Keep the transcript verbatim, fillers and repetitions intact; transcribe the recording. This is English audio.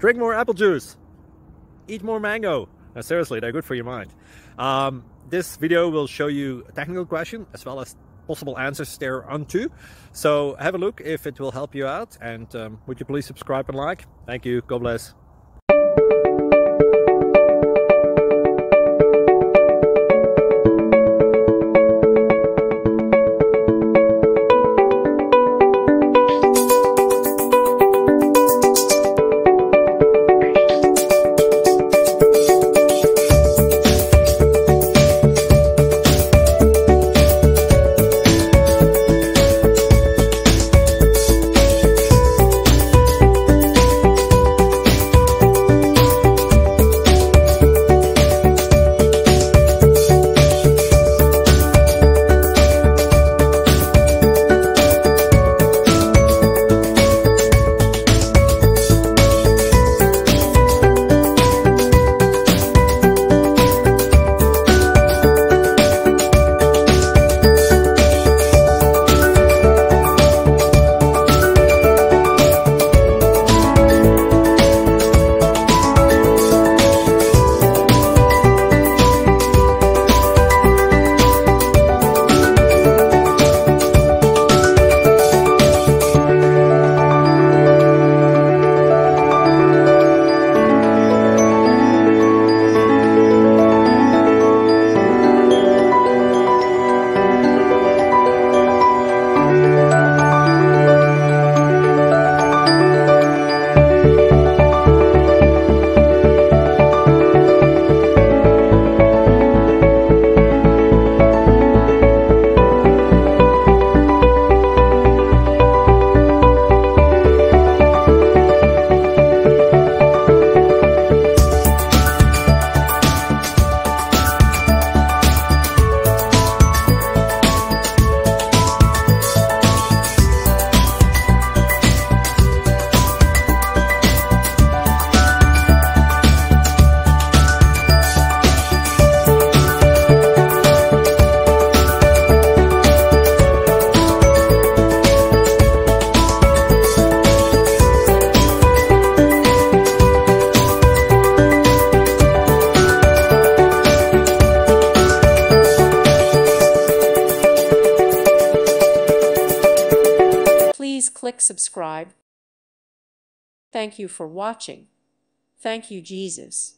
drink more apple juice, eat more mango. No, seriously, they're good for your mind. Um, this video will show you a technical question as well as possible answers there onto. So have a look if it will help you out, and um, would you please subscribe and like? Thank you. God bless. Please click subscribe. Thank you for watching. Thank you, Jesus.